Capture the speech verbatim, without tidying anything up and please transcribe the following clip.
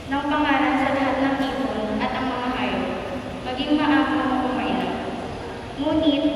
ng pangalan sa lahat ng ibon at ang mga hayop, maging maamo o mainam. Ngunit